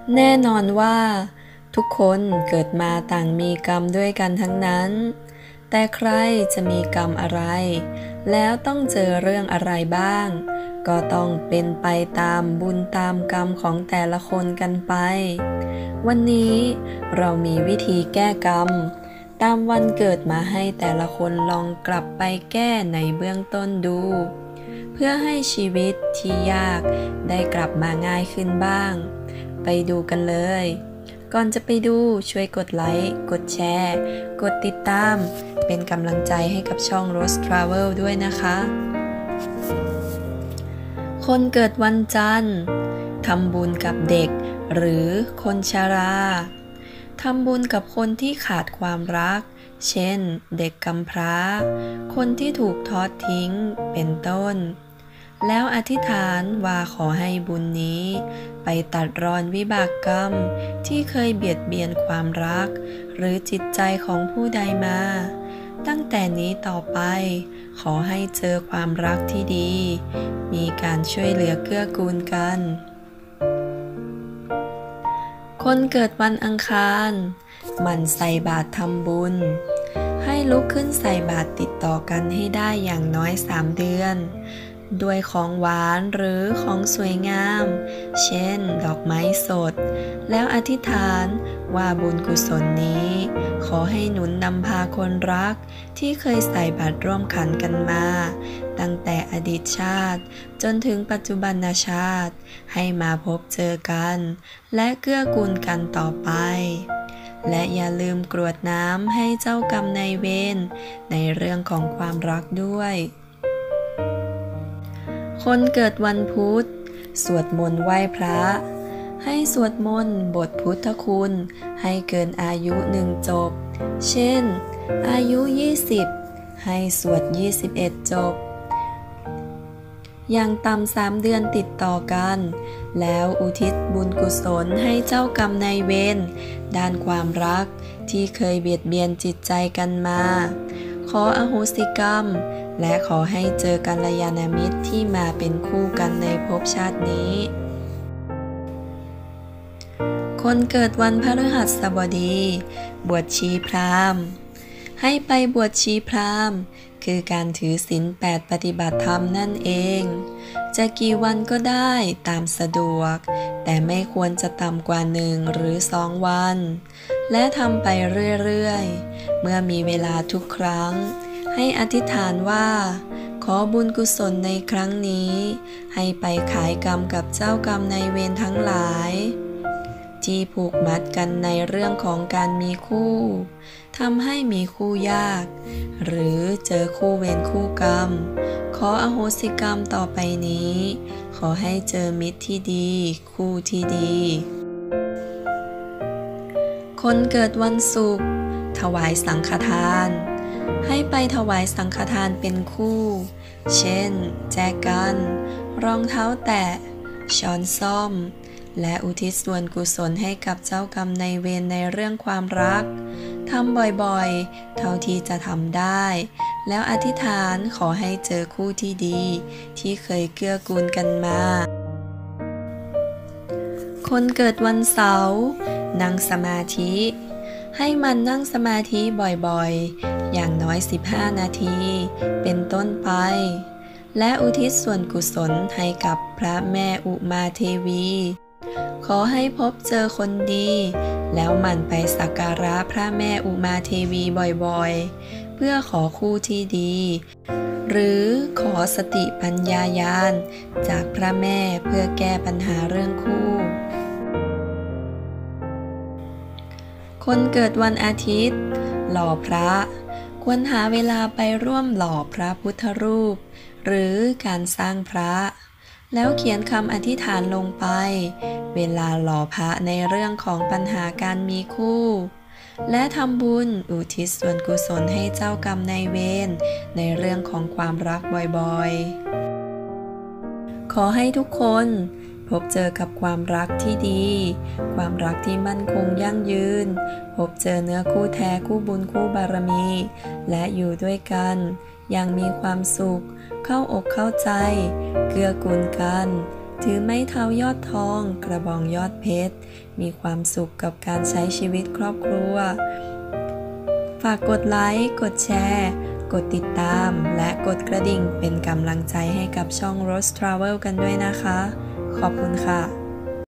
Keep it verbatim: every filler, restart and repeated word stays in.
แน่นอนว่าทุกคนเกิดมาต่างมีกรรมด้วยกันทั้งนั้น แต่ใครจะมีกรรมอะไร แล้วต้องเจอเรื่องอะไรบ้าง ก็ต้องเป็นไปตามบุญตามกรรมของแต่ละคนกันไป วันนี้เรามีวิธีแก้กรรมตามวันเกิดมาให้แต่ละคนลองกลับไปแก้ในเบื้องต้นดู เพื่อให้ชีวิตที่ยากได้กลับมาง่ายขึ้นบ้าง ไปดูกันเลย ก่อนจะไปดูช่วยกดไลค์ กดแชร์ กดติดตาม เป็นกำลังใจให้กับช่อง Rose Travel ด้วยนะคะ คนเกิดวันจันทร์ทำบุญกับเด็กหรือคนชราทำบุญกับคนที่ขาดความรัก เช่น เด็กกำพร้า คนที่ถูกทอดทิ้ง เป็นต้น แล้วอธิษฐานว่าขอให้บุญนี้ไปตัดรอนวิบากกรรมที่เคยเบียดเบียนความรักหรือจิตใจของผู้ใดมา ตั้งแต่นี้ต่อไปขอให้เจอความรักที่ดี มีการช่วยเหลือเกื้อกูลกัน คนเกิดวันอังคารหมั่นใส่บาตรทำบุญ ให้ลุกขึ้นใส่บาตรติดต่อกันให้ได้อย่างน้อยสามเดือนด้วยของหวานหรือของสวยงาม เช่น ดอกไม้สด แล้วอธิษฐานว่าบุญกุศลนี้ขอให้หนุนนำพาคนรักที่เคยใส่บาตรร่วมขันกันมา ตั้งแต่อดีตชาติจนถึงปัจจุบันชาติให้มาพบเจอกัน และเกื้อกูลกันต่อไป และอย่าลืมกรวดน้ำให้เจ้ากรรมนายเวรในเรื่องของความรักด้วยคนเกิดวันพุธสวดมนต์ไหว้พระ ให้สวดมนต์บทพุทธคุณให้เกินอายุหนึ่งจบ เช่น อายุยี่สิบให้สวดยี่สิบเอ็ดจบ อย่างต่ำสามเดือนติดต่อกัน แล้วอุทิศบุญกุศลให้เจ้ากรรมนายเวรด้านความรักที่เคยเบียดเบียนจิตใจกันมา ขออโหสิกรรมและขอให้เจอกัลยาณมิตรที่มาเป็นคู่กันในภพชาตินี้ คนเกิดวันพฤหัสบดี บวชชีพราหมณ์ ให้ไปบวชชีพราหมณ์ คือการถือศีลแปดปฏิบัติธรรมนั่นเอง จะกี่วันก็ได้ตามสะดวก แต่ไม่ควรจะต่ำกว่าหนึ่งหรือสองวัน และทำไปเรื่อยๆ เมื่อมีเวลาทุกครั้ง ให้อธิษฐานว่าขอบุญกุศลในครั้งนี้ให้ไปขายกรรมกับเจ้ากรรมนายเวรทั้งหลายที่ผูกมัดกันในเรื่องของการมีคู่ทำให้มีคู่ยากหรือเจอคู่เวรคู่กรรมขออโหสิกรรมต่อไปนี้ขอให้เจอมิตรที่ดีคู่ที่ดีคนเกิดวันศุกร์ถวายสังฆทานให้ไปถวายสังฆทานเป็นคู่ เช่น แจกันรองเท้าแตะช้อนส้อมและอุทิศส่วนกุศลให้กับเจ้ากรรมนายเวรในเรื่องความรักทำบ่อยๆเท่าที่จะทำได้แล้วอธิษฐานขอให้เจอคู่ที่ดีที่เคยเกื้อกูลกันมาคนเกิดวันเสาร์นั่งสมาธิให้มันนั่งสมาธิบ่อยๆอย่างน้อยสิบห้านาทีเป็นต้นไปและอุทิศส่วนกุศลให้กับพระแม่อุมาเทวีขอให้พบเจอคนดีแล้วหมั่นไปสักการะพระแม่อุมาเทวีบ่อยๆเพื่อขอคู่ที่ดีหรือขอสติปัญญาญาณจากพระแม่เพื่อแก้ปัญหาเรื่องคู่คนเกิดวันอาทิตย์หล่อพระควรหาเวลาไปร่วมหล่อพระพุทธรูปหรือการสร้างพระแล้วเขียนคำอธิษฐานลงไปเวลาหล่อพระในเรื่องของปัญหาการมีคู่และทำบุญอุทิศส่วนกุศลให้เจ้ากรรมนายเวรในเรื่องของความรักบ่อยๆขอให้ทุกคนพบเจอกับความรักที่ดีความรักที่มั่นคงยั่งยืนพบเจอเนื้อคู่แท้คู่บุญคู่บารมีและอยู่ด้วยกันอย่างมีความสุขเข้าอกเข้าใจเกื้อกูลกันถือไม้เท้ายอดทอง กระบองยอดเพชร มีความสุขกับการใช้ชีวิตครอบครัว ฝากกดไลค์ กดแชร์ กดติดตาม และกดกระดิ่งเป็นกำลังใจให้กับช่อง Rose Travel กันด้วยนะคะ ขอบคุณค่ะ